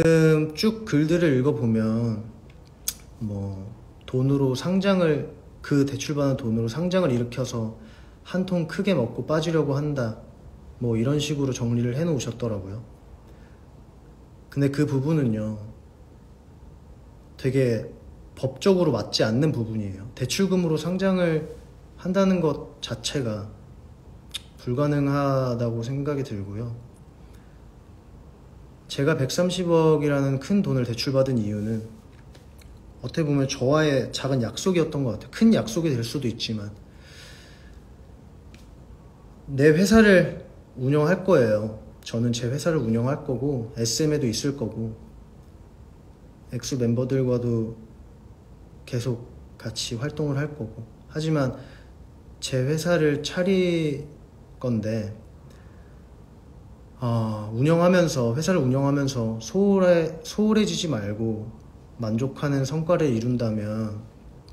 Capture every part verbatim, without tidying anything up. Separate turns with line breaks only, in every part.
지금 쭉 글들을 읽어보면 뭐 돈으로 상장을 그 대출받은 돈으로 상장을 일으켜서 한 통 크게 먹고 빠지려고 한다 뭐 이런 식으로 정리를 해 놓으셨더라고요. 근데 그 부분은요 되게 법적으로 맞지 않는 부분이에요. 대출금으로 상장을 한다는 것 자체가 불가능하다고 생각이 들고요. 제가 백삼십억이라는 큰 돈을 대출받은 이유는 어떻게 보면 저와의 작은 약속이었던 것 같아요. 큰 약속이 될 수도 있지만 내 회사를 운영할 거예요. 저는 제 회사를 운영할 거고 에스엠에도 있을 거고 엑소 멤버들과도 계속 같이 활동을 할 거고 하지만 제 회사를 차릴 건데 어, 운영하면서 회사를 운영하면서 소홀해, 소홀해지지 말고 만족하는 성과를 이룬다면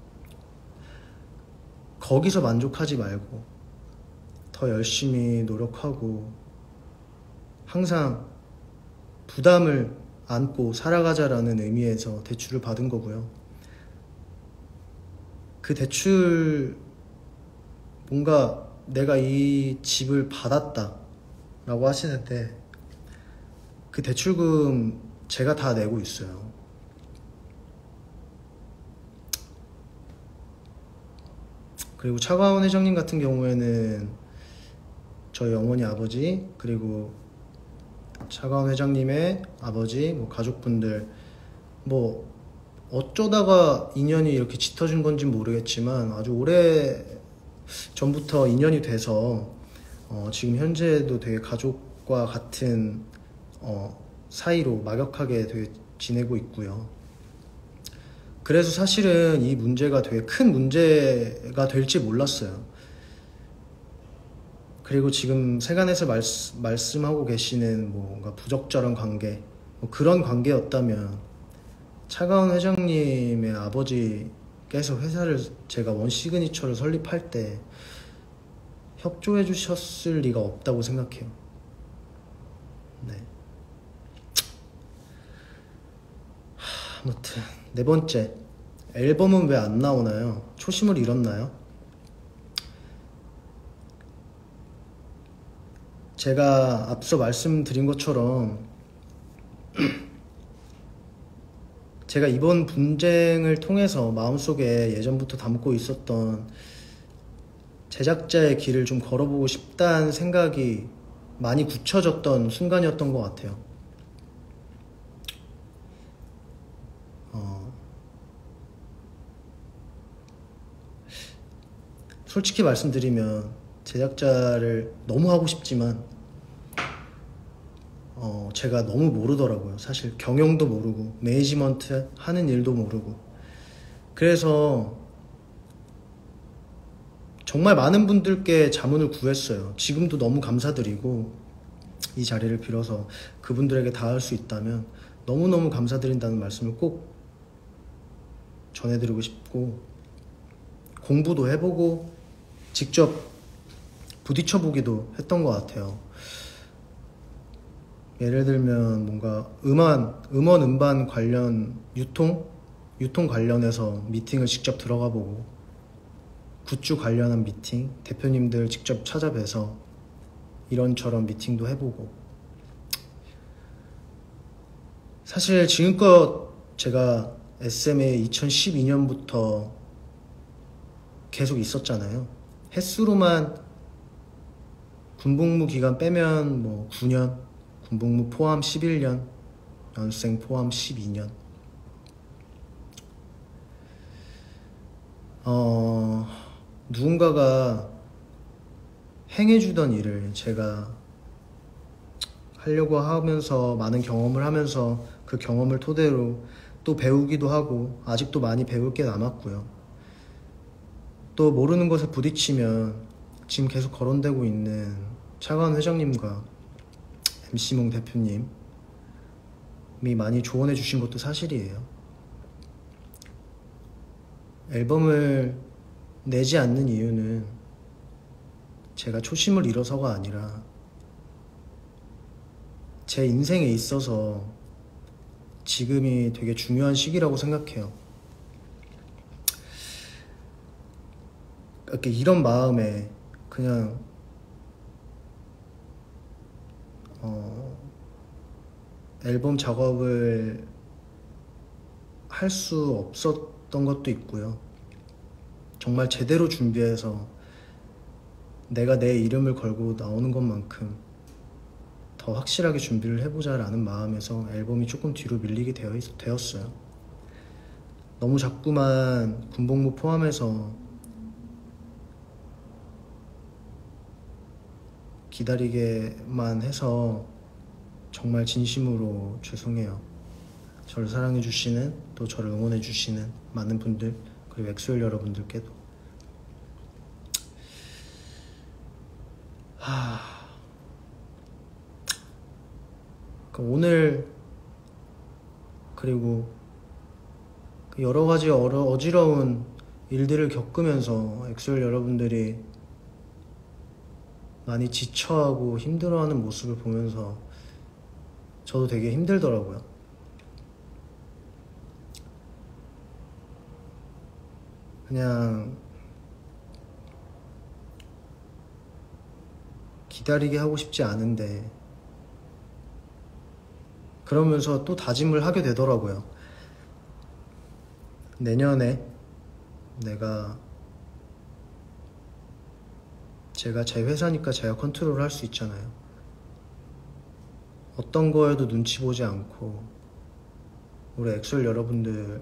거기서 만족하지 말고 더 열심히 노력하고 항상 부담을 안고 살아가자라는 의미에서 대출을 받은 거고요. 그 대출 뭔가 내가 이 집을 받았다 라고 하시는데 그 대출금 제가 다 내고 있어요. 그리고 차가운 회장님 같은 경우에는 저희 어머니 아버지 그리고 차가운 회장님의 아버지 뭐 가족분들 뭐 어쩌다가 인연이 이렇게 짙어진 건지 모르겠지만 아주 오래 전부터 인연이 돼서 어 지금 현재도 되게 가족과 같은 어 사이로 막역하게 되게 지내고 있고요. 그래서 사실은 이 문제가 되게 큰 문제가 될지 몰랐어요. 그리고 지금 세간에서 말씀, 말씀하고 계시는 뭔가 부적절한 관계 뭐 그런 관계였다면 차가운 회장님의 아버지께서 회사를 제가 원시그니처를 설립할 때 협조해 주셨을 리가 없다고 생각해요. 네. 하, 아무튼 네 번째, 앨범은 왜 안 나오나요? 초심을 잃었나요? 제가 앞서 말씀드린 것처럼 제가 이번 분쟁을 통해서 마음속에 예전부터 담고 있었던 제작자의 길을 좀 걸어보고 싶다는 생각이 많이 굳혀졌던 순간이었던 것 같아요. 어, 솔직히 말씀드리면 제작자를 너무 하고 싶지만 어, 제가 너무 모르더라고요. 사실 경영도 모르고 매니지먼트 하는 일도 모르고 그래서 정말 많은 분들께 자문을 구했어요. 지금도 너무 감사드리고 이 자리를 빌어서 그분들에게 닿을 수 있다면 너무너무 감사드린다는 말씀을 꼭 전해드리고 싶고 공부도 해보고 직접 부딪혀보기도 했던 것 같아요. 예를 들면 뭔가 음원, 음원 음반 관련 유통? 유통 관련해서 미팅을 직접 들어가 보고 굿즈 관련한 미팅, 대표님들 직접 찾아뵈서 이런저런 미팅도 해보고 사실 지금껏 제가 에스엠에 이천십이 년부터 계속 있었잖아요. 횟수로만 군복무 기간 빼면 뭐 구 년, 군복무 포함 십일 년, 연수생 포함 십이 년. 어, 누군가가 행해주던 일을 제가 하려고 하면서 많은 경험을 하면서 그 경험을 토대로 또 배우기도 하고 아직도 많이 배울 게 남았고요. 또 모르는 것에 부딪히면 지금 계속 거론되고 있는 차가운 회장님과 엠씨몽 대표님이 많이 조언해 주신 것도 사실이에요. 앨범을 내지 않는 이유는 제가 초심을 잃어서가 아니라 제 인생에 있어서 지금이 되게 중요한 시기라고 생각해요. 이렇게 이런 마음에 그냥 어, 앨범 작업을 할 수 없었던 것도 있고요. 정말 제대로 준비해서 내가 내 이름을 걸고 나오는 것만큼 더 확실하게 준비를 해보자 라는 마음에서 앨범이 조금 뒤로 밀리게 되어 있, 되었어요. 너무 자꾸만 군복무 포함해서 기다리게만 해서 정말 진심으로 죄송해요. 저를 사랑해주시는, 또 저를 응원해주시는 많은 분들, 그리고 엑소엘 여러분들께도. 하... 오늘 그리고 여러 가지 어려, 어지러운 일들을 겪으면서 엑소엘 여러분들이 많이 지쳐하고 힘들어하는 모습을 보면서 저도 되게 힘들더라고요. 그냥 기다리게 하고 싶지 않은데 그러면서 또 다짐을 하게 되더라고요. 내년에 내가 제가 제 회사니까 제가 컨트롤을 할 수 있잖아요. 어떤 거에도 눈치 보지 않고 우리 엑소엘 여러분들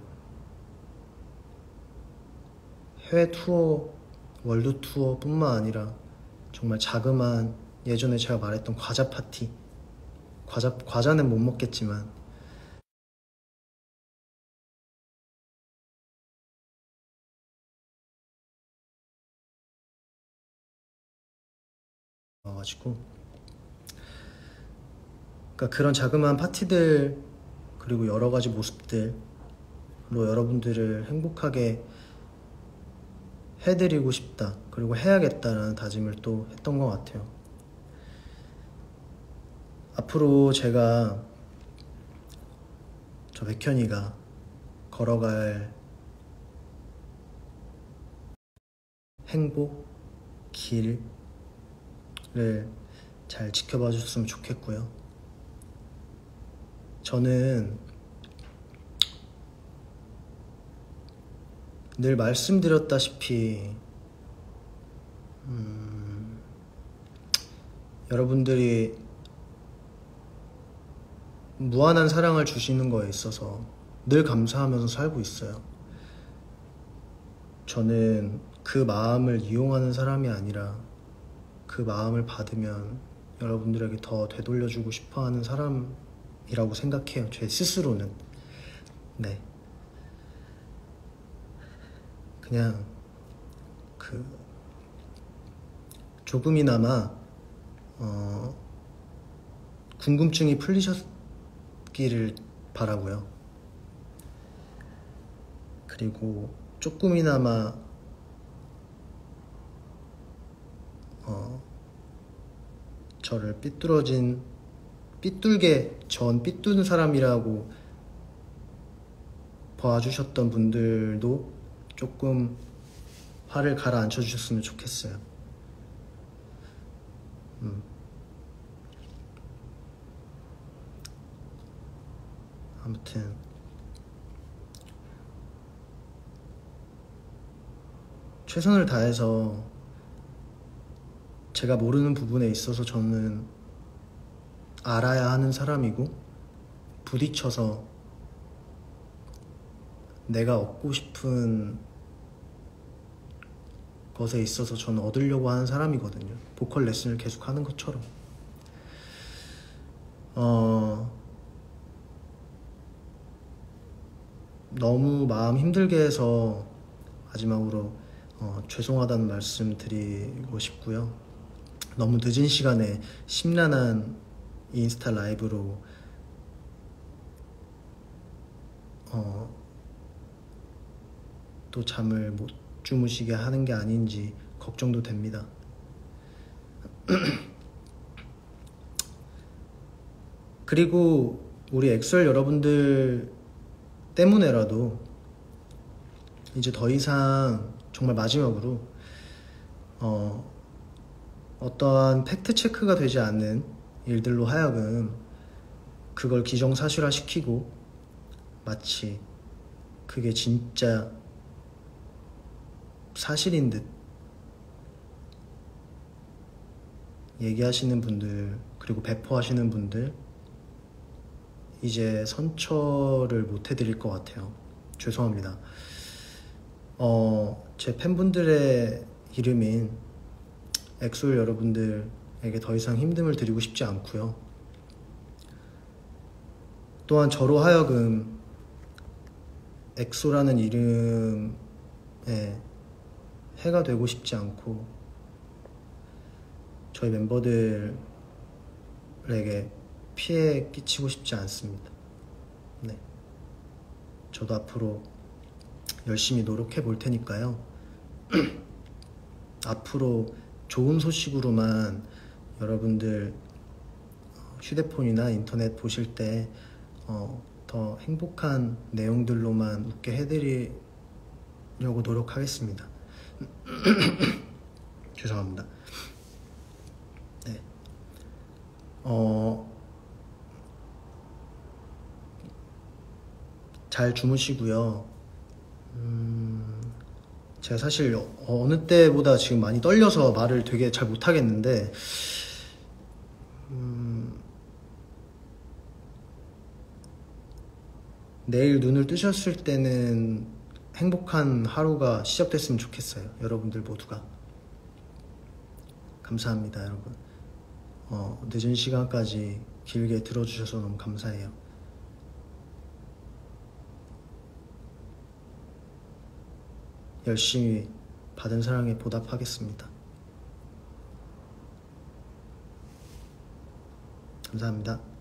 해외 투어, 월드 투어 뿐만 아니라 정말 자그마한, 예전에 제가 말했던 과자 파티, 과자, 과자는 못 먹겠지만 와가지고 그러니까 그런 자그마한 파티들 그리고 여러 가지 모습들로 여러분들을 행복하게 해드리고 싶다, 그리고 해야겠다라는 다짐을 또 했던 것 같아요. 앞으로 제가, 저 백현이가 걸어갈 행복 길을 잘 지켜봐 주셨으면 좋겠고요. 저는 늘 말씀드렸다시피 음, 여러분들이 무한한 사랑을 주시는 거에 있어서 늘 감사하면서 살고 있어요. 저는 그 마음을 이용하는 사람이 아니라 그 마음을 받으면 여러분들에게 더 되돌려주고 싶어하는 사람이라고 생각해요. 제 스스로는. 네. 그냥 그 조금이나마 어, 궁금증이 풀리셨기를 바라고요. 그리고 조금이나마 어, 저를 삐뚤어진 삐뚤게 전 삐뚤은 사람이라고 봐주셨던 분들도 조금 화를 가라앉혀 주셨으면 좋겠어요. 음. 아무튼 최선을 다해서 제가 모르는 부분에 있어서 저는 알아야 하는 사람이고, 부딪혀서 내가 얻고 싶은 것에 있어서 저는 얻으려고 하는 사람이거든요. 보컬 레슨을 계속 하는 것처럼. 어, 너무 마음 힘들게 해서 마지막으로 어, 죄송하다는 말씀 드리고 싶고요. 너무 늦은 시간에 심란한 인스타 라이브로 어, 또 잠을 못 주무시게 하는 게 아닌지 걱정도 됩니다. 그리고 우리 엑소엘 여러분들 때문에라도 이제 더 이상 정말 마지막으로 어, 어떠한 팩트 체크가 되지 않는 일들로 하여금 그걸 기정사실화 시키고 마치 그게 진짜 사실인 듯 얘기하시는 분들, 그리고 배포하시는 분들 이제 선처를 못 해드릴 것 같아요. 죄송합니다. 어, 제 팬분들의 이름인 엑소엘 여러분들에게 더 이상 힘듦을 드리고 싶지 않고요. 또한 저로 하여금 엑소라는 이름에 해가 되고 싶지 않고 저희 멤버들에게 피해 끼치고 싶지 않습니다. 네. 저도 앞으로 열심히 노력해 볼 테니까요. 앞으로 좋은 소식으로만 여러분들 휴대폰이나 인터넷 보실 때 어, 더 행복한 내용들로만 웃게 해드리려고 노력하겠습니다. 죄송합니다. 네. 어, 잘 주무시고요. 음, 제가 사실 어느 때보다 지금 많이 떨려서 말을 되게 잘 못하겠는데 음, 내일 눈을 뜨셨을 때는 행복한 하루가 시작됐으면 좋겠어요. 여러분들 모두가. 감사합니다, 여러분. 어, 늦은 시간까지 길게 들어주셔서 너무 감사해요. 열심히 받은 사랑에 보답하겠습니다. 감사합니다.